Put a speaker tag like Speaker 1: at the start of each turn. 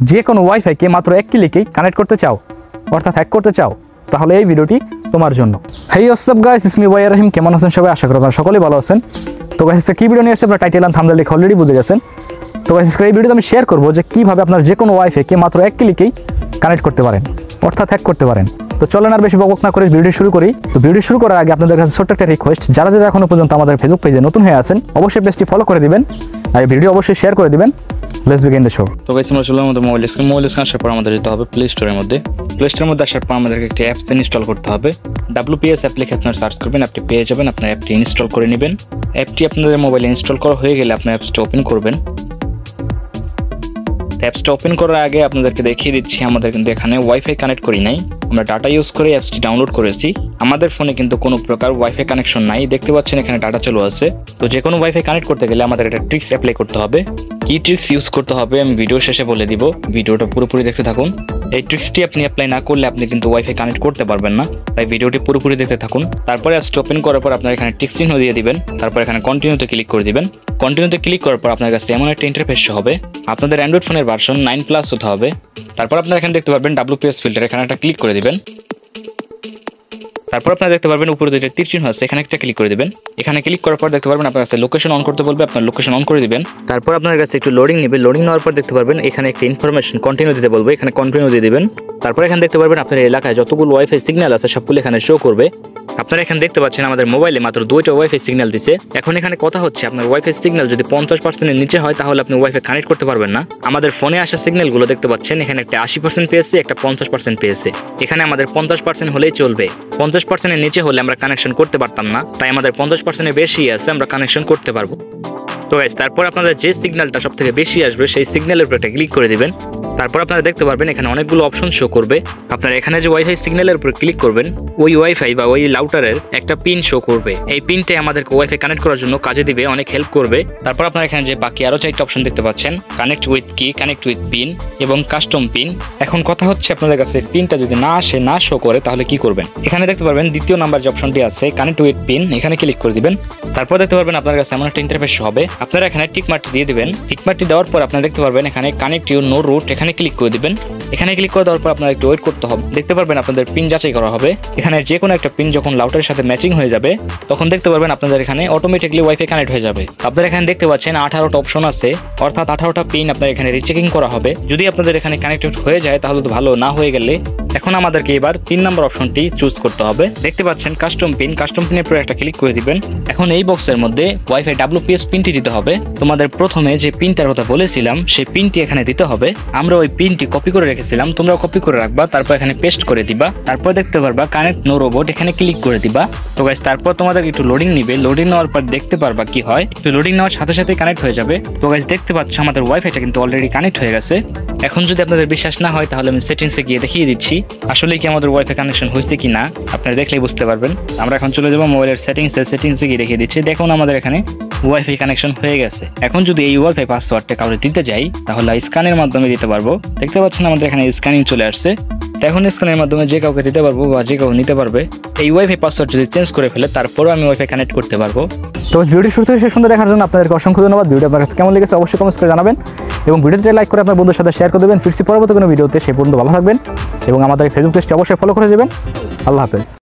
Speaker 1: যে কোনো ওয়াইফাইকে মাত্র এক ক্লিকেই কানেক্ট করতে চাও, অর্থাৎ হ্যাক করতে চাও, তাহলে এই ভিডিওটি তোমার জন্য। Hey WhatsApp guys, it's me Y Rahim. কেমন আছেন সবাই? আশা করি আপনারা সকলেই ভালো আছেন। তো গাইস কি ভিডিও নিয়ে আসছে আপনারা টাইটেল আর থাম্বনেল দেখে অলরেডি বুঝে গেছেন। তো গাইস এই ভিডিওতে আমি শেয়ার করব যে কিভাবে আপনার যে কোনো ওয়াইফাইকে মাত্র এক ক্লিকেই কানেক্ট করতে পারেন, অর্থাৎ হ্যাক করতে পারেন। তো চলেন আর বেশি বকবক না করে ভিডিও শুরু করি। তো ভিডিও শুরু করার আগে আপনাদের কাছে ছোট্ট একটা রিকোয়েস্ট, যারা এখনো পর্যন্ত আমাদের ফেসবুক পেজে নতুন হয়ে আছেন অবশ্যই পেজটি ফলো করে দিবেন আর ভিডিও অবশ্যই শেয়ার করে দিবেন। Let's begin the show.
Speaker 2: তো গাইস আমরা চলে আমাদের মোবাইল স্ক্রিন আসার পর আমাদের যেতে হবে প্লে স্টোরের মধ্যে। প্লে স্টোরের মধ্যে আসার পর আমাদেরকে একটি অ্যাপস ইনস্টল করতে হবে। WPS অ্যাপ লিখে আপনারা সার্চ করবেন, অ্যাপটি পেয়ে যাবেন। আপনার অ্যাপটি ইনস্টল করে নেবেন। অ্যাপটি আপনাদের মোবাইলে ইনস্টল করা হয়ে গেলে আপনার অ্যাপসটি ওপেন করবেন। অ্যাপসটা ওপেন করার আগে আপনাদেরকে দেখিয়ে দিচ্ছি, আমাদের কিন্তু এখানে ওয়াইফাই কানেক্ট করি নাই, আমরা ডাটা ইউজ করে অ্যাপসটি ডাউনলোড করেছি। আমাদের ফোনে কিন্তু কোনো প্রকার ওয়াইফাই কানেকশন নাই, দেখতে পাচ্ছেন এখানে ডাটা চালু আছে। তো যে কোনো ওয়াইফাই কানেক্ট করতে গেলে আমাদের একটা ট্রিক্স অ্যাপ্লাই করতে হবে। কি ট্রিক্স ইউজ করতে হবে আমি ভিডিও শেষে বলে দিব, ভিডিওটা পুরোপুরি দেখতে থাকুন। এই ট্রিক্সটি আপনি অ্যাপ্লাই না করলে আপনি কিন্তু ওয়াইফাই কানেক্ট করতে পারবেন না, তাই ভিডিওটি পুরোপুরি দেখতে থাকুন। তারপরে অ্যাপসটি ওপেন করার পর আপনার এখানে টিক চিহ্ন দিয়ে দিবেন, তারপর এখানে কন্টিনিউতে ক্লিক করে দিবেন। কন্টিনিউতে ক্লিক করার পর আপনার কাছে এমন একটা ইন্টারফেস হবে, আপনাদের অ্যান্ড্রয়েড ফোনের ভার্সন 9+ হতে হবে। তারপর আপনারা এখানে দেখতে পারবেন WPS ফিল্টার, এখানে একটা ক্লিক করে দিবেন। তারপর আপনারা দেখতে পারবেন উপরে যেটা তীর চিহ্ন আছে এখানে একটা ক্লিক করে দিবেন। এখানে ক্লিক করার পর দেখতে পারবেন আপনার কাছে লোকেশন অন করতে বলবে, আপনার লোকেশন অন করে দিবেন। তারপর আপনার কাছে একটু লোডিং নেবে, লোডিং নেওয়ার পর দেখতে পারবেন এখানে একটা ইনফরমেশন কন্টিনিউ দিতে বলবে, এখানে কন্টিনিউ দিয়ে দিবেন। তারপর এখানে দেখতে পারবেন আপনার এলাকায় যতগুলো ওয়াইফাই সিগন্যাল আছে সবগুলো এখানে শো করবে। আপনারা এখানে দেখতে পাচ্ছেন আমাদের মোবাইলে মাত্র 2টা ওয়াইফাই সিগন্যাল দিছে। এখন এখানে কথা হচ্ছে আপনার ওয়াইফাই সিগন্যাল যদি 50%-এর নিচে হয় তাহলে আপনি ওয়াইফাই কানেক্ট করতে পারবেন না। আমাদের ফোনে আসা সিগন্যালগুলো দেখতে পাচ্ছেন এখানে একটা 80% পেয়েছে, একটা 50% পেয়েছে। এখানে আমাদের 50% হলেই চলবে, 50%-এর নিচে হলে আমরা কানেকশন করতে পারতাম না, তাই আমাদের 50%-এর বেশি আছে, আমরা কানেকশন করতে পারবো। তো গাইস তারপর আপনাদের যে সিগন্যালটা সবথেকে বেশি আসবে সেই সিগন্যালের উপর একটা ক্লিক করে দিবেন। তারপর আপনারা দেখতে পারবেন এখানে অনেকগুলো অপশন শো করবে। আপনারা এখানে যে ওয়াইফাই সিগন্যালের উপর ক্লিক করবেন ওই ওয়াইফাই বা ওই রাউটারের একটা পিন শো করবে। এই পিনটাই আমাদেরকে ওয়াইফাই কানেক্ট করার জন্য কাজে দিবে, অনেক হেল্প করবে। তারপর আপনারা এখানে যে বাকি আরো 4টা অপশন দেখতে পাচ্ছেন, connect with key, connect with pin এবং কাস্টম পিন। এখন কথা হচ্ছে আপনাদের কাছে পিনটা যদি না আসে, না শো করে, তাহলে কি করবেন? এখানে দেখতে পারবেন দ্বিতীয় নাম্বার যে অপশনটি আছে কানেক্ট উইথ পিন, এখানে ক্লিক করে দিবেন। তারপর দেখতে পারবেন আপনার কাছে এমন একটা ইন্টারফেস হবে, আপনারা এখানে টিক মার্কটি দিয়ে দিবেন। টিক মার্কটি দেওয়ার পর আপনারা দেখতে পারবেন এখানে কানেক্ট ইউর নো রুট, এখানে ক্লিক করে দিবেন। এখানে ক্লিক করে দেওয়ার পর আপনারা একটু ওয়েট করতে হবে, দেখতে পারবেন আপনাদের পিন যাচাই করা হবে। এখানে যে কোনো একটা পিন যখন রাউটারের সাথে ম্যাচিং হয়ে যাবে তখন দেখতে পারবেন আপনাদের এখানে অটোমেটিকলি ওয়াইফাই কানেক্ট হয়ে যাবে। আপনারা এখানে দেখতে পাচ্ছেন 18টা অপশন আছে, অর্থাৎ 18টা পিন আপনার এখানে রিচেকিং করা হবে। যদি আপনাদের এখানে কানেক্টেড হয়ে যায় তাহলে তো ভালো, না হয়ে গেলে এখন আমাদেরকে এবার 3 নম্বর অপশনটি চুজ করতে হবে। দেখতে পাচ্ছেন কাস্টম পিন, কাস্টম পিনের উপরে একটা ক্লিক করে দিবেন। এখন এই বক্সের মধ্যে ওয়াইফাই WPS পিনটি দিতে হবে। তোমাদের প্রথমে যে পিনটার কথা বলেছিলাম সেই পিনটি এখানে দিতে হবে। আমরা ওই পিনটি কপি করে রেখেছিলাম, তোমরা কপি করে রাখবা, তারপর এখানে পেস্ট করে দিবা। তারপর দেখতে পারবা কানেক্ট নো রোবট, এখানে ক্লিক করে দিবা। তো গাইস তারপর তোমাদের একটু লোডিং নিবে, লোডিং নেওয়ার পর দেখতে পারবা কি হয়, একটু লোডিং নেওয়ার সাথে সাথে কানেক্ট হয়ে যাবে। তো গাইস দেখতে পাচ্ছ আমাদের ওয়াইফাইটা কিন্তু অলরেডি কানেক্ট হয়ে গেছে। এখন যদি আপনাদের বিশ্বাস না হয় তাহলে আমি সেটিংসে গিয়ে দেখিয়ে দিচ্ছি আসলে কি আমাদের ওয়াইফাই কানেকশন হয়েছে কি না, আপনারা দেখলেই বুঝতে পারবেন। আমরা এখন চলে যাবো মোবাইলের সেটিংসে গিয়ে দেখিয়ে দিচ্ছি। দেখুন আমাদের এখানে ওয়াইফাই কানেকশন হয়ে গেছে। এখন যদি এই ওয়াইফাই পাসওয়ার্ডটা কাউকে দিতে যাই তাহলে স্ক্যানের মাধ্যমে দিতে পারবো। দেখতে পাচ্ছেন আমাদের এখানে স্ক্যানিং চলে আসছে। এখন স্ক্যানের মাধ্যমে যে কাউকে দিতে পারবো বা যে কাউকে নিতে পারবে। এই ওয়াইফাই পাসওয়ার্ড যদি চেঞ্জ করে ফেলে তারপরও আমি ওয়াইফাই কানেক্ট করতে পারবো।
Speaker 1: তো ভিডিওটি শুরু থেকে শেষ পর্যন্ত দেখার জন্য আপনাদেরকে অসংখ্য ধন্যবাদ। ভিডিও আপনার কাছে কেমন লেগেছে অবশ্যই কমেন্টস করে জানাবেন এবং ভিডিওতে লাইক করে আপনার বন্ধুদের সাথে শেয়ার করে দেবেন। ফিরছি পরবর্তী কোনো ভিডিওতে, সেই পর্যন্ত ভালো থাকবেন এবং আমাদের ফেসবুক পেজটি অবশ্যই ফলো করে দেবেন। আল্লাহ হাফেজ।